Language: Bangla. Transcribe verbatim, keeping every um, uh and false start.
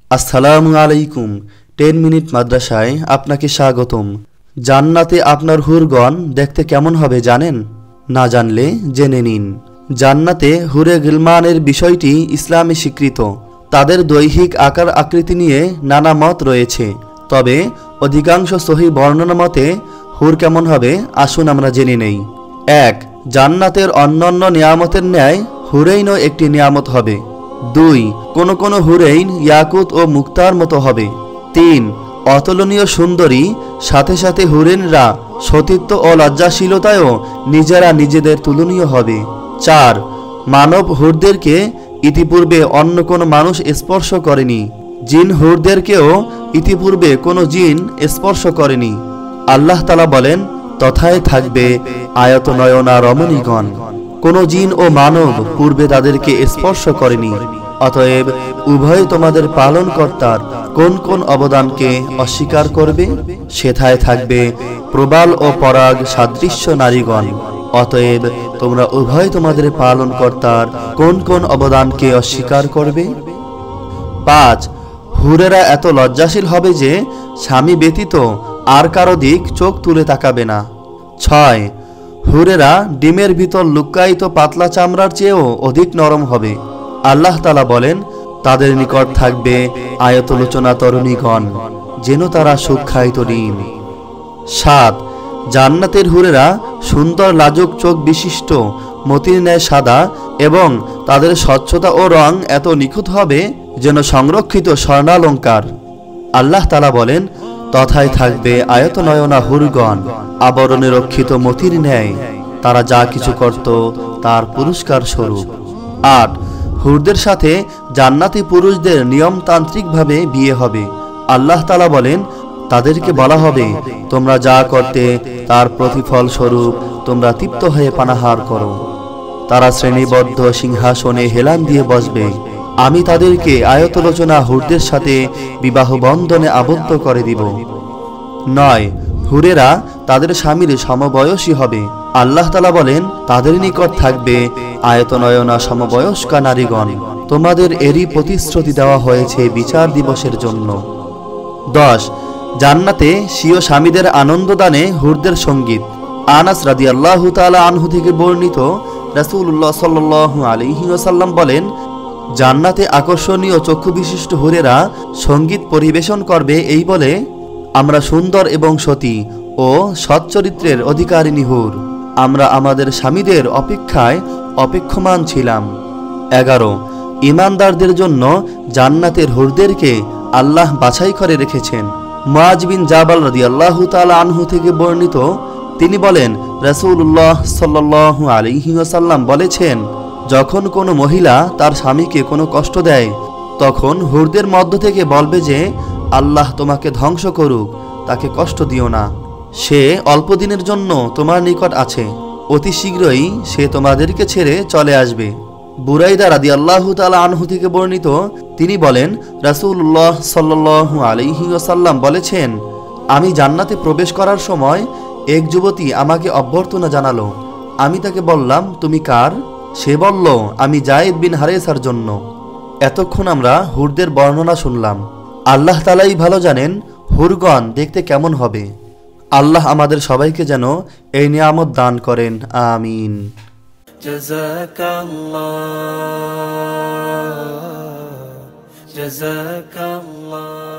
আসসালামু আলাইকুম। টেন মিনিট মাদ্রাসায় আপনাকে স্বাগতম। জান্নাতে আপনার হুরগণ দেখতে কেমন হবে জানেন? না জানলে জেনে নিন। জান্নাতে হুরে গিলমানের বিষয়টি ইসলামে স্বীকৃত। তাদের দৈহিক আকার আকৃতি নিয়ে নানা মত রয়েছে, তবে অধিকাংশ সহি বর্ণনা মতে হুর কেমন হবে আসুন আমরা জেনে নেই। এক, জান্নাতের অন্যান্য নিয়ামতের ন্যায় হুরেইনও একটি নিয়ামত হবে। দুই, কোনো কোনো হুরেইন ইয়াকুত ও মুক্তার মতো হবে। তিন, অতুলনীয় সুন্দরী, সাথে সাথে হুরেইনরা সতীত্ব ও লজ্জাশীলতায়ও নিজেরা নিজেদের তুলনীয় হবে। চার, মানব হুরদেরকে ইতিপূর্বে অন্য কোনো মানুষ স্পর্শ করেনি, জিন হুরদেরকেও ইতিপূর্বে কোনো জিন স্পর্শ করেনি। আল্লাহ তাআলা বলেন, তথায় থাকবে আয়তনয়না রমণীগণ, কোনো জিন ও মানব পূর্বে তাদেরকে স্পর্শ করেনি। অতএব উভয় তোমাদের পালনকর্তার কোন কোন অবদানকে অস্বীকার করবে? সেথায় থাকবে প্রবাল ও পরাগ সাদৃশ্য নারীগণ। অতএব তোমরা উভয় তোমাদের পালনকর্তার কোন কোন অবদানকে অস্বীকার করবে? পাঁচ, হুরেরা এত লজ্জাশীল হবে যে স্বামী ব্যতীত আর কারো দিক চোখ তুলে তাকাবে না। ছয়, হুরেরা ডিমের ভিতর লুক্কায়িত পাতলা চামড়ার চেয়েও অধিক নরম হবে। আল্লাহ তাআলা বলেন, তাদের নিকট থাকবে আয়তলোচনা তরুণীগণ, যেন তারা সুখায়িত ডিম। সাত, জান্নাতের হুরেরা সুন্দর লাজুক চোখ বিশিষ্ট, মতির ন্যায় সাদা, এবং তাদের স্বচ্ছতা ও রং এত নিখুঁত হবে যেন সংরক্ষিত স্বর্ণালঙ্কার। আল্লাহ তাআলা বলেন, তথায় থাকবে আয়তনয়না হুরগণ, আবরণে রক্ষিত মতির ন্যায়, তারা যা কিছু করত তার পুরস্কার স্বরূপ। আট, হুরদের সাথে জান্নাতি পুরুষদের নিয়মতান্ত্রিকভাবে বিয়ে হবে। আল্লাহ তাআলা বলেন, তাদেরকে বলা হবে, তোমরা যা করতে তার প্রতিফল স্বরূপ তোমরা তৃপ্ত হয়ে পানাহার করো। তারা শ্রেণীবদ্ধ সিংহাসনে হেলান দিয়ে বসবে। আমি তাদেরকে আয়তলোচনা হুরদের সাথে বিবাহ বন্ধনে আবদ্ধ করে দিব। নয়, হুরেরা তাদের স্বামীর সমবয়সী হবে। আল্লাহ তাআলা বলেন, তাদের নিকট থাকবে আয়তনয়না সমবয়স্কা নারীগণ, তোমাদের এরই প্রতিশ্রুতি দেওয়া হয়েছে বিচার দিবসের জন্য। দশ, জান্নাতে স্বীয় স্বামীদের আনন্দদানে হুরদের সঙ্গীত। আনাস রাদিয়াল্লাহু তাআলা আনহু থেকে বর্ণিত, রাসূলুল্লাহ সাল্লাল্লাহু আলাইহি ওয়াসাল্লাম বলেন, জান্নাতে আকর্ষণীয় চক্ষু বিশিষ্ট হুরেরা সঙ্গীত পরিবেশন করবে এই বলে, আমরা সুন্দর এবং সতী ও সচ্চরিত্রের অধিকারিণী হুর, আমরা আমাদের স্বামীদের অপেক্ষায় অপেক্ষমান ছিলাম। এগারো, ঈমানদারদের জন্য জান্নাতের হুরদেরকে আল্লাহ বাছাই করে রেখেছেন। মুআয বিন জাবাল রাদিয়াল্লাহু তাআলা আনহু থেকে বর্ণিত, তিনি বলেন, রাসূলুল্লাহ সাল্লাল্লাহু আলাইহি ওয়াসাল্লাম বলেছেন, যখন কোনো মহিলা তার স্বামীকে কোনো কষ্ট দেয়, তখন হুরদের মধ্য থেকে বলবে যে, আল্লাহ তোমাকে ধ্বংস করুক, তাকে কষ্ট দিও না, সে অল্প দিনের জন্য তোমার নিকট আছে, অতি শীঘ্রই সে তোমাদেরকে ছেড়ে চলে আসবে। বুরাইদা রাদিয়াল্লাহু তাআলা আনহু থেকে বর্ণিত, তিনি বলেন, রাসূলুল্লাহ সাল্লাল্লাহু আলাইহি ওয়াসাল্লাম বলেছেন, আমি জান্নাতে প্রবেশ করার সময় এক যুবতী আমাকে অভ্যর্থনা জানালো। আমি তাকে বললাম, তুমি কার? সে বলল, আমি যায়েদ বিন হারেসার জন্য। এতক্ষণ আমরা হুরদের বর্ণনা শুনলাম। আল্লাহ তাআলাই ভালো জানেন হুরগণ দেখতে কেমন হবে। আল্লাহ আমাদের সবাইকে যেন এই নিয়ামত দান করেন, আমিন। জাযাকাল্লাহ জাযাকাল্লাহ।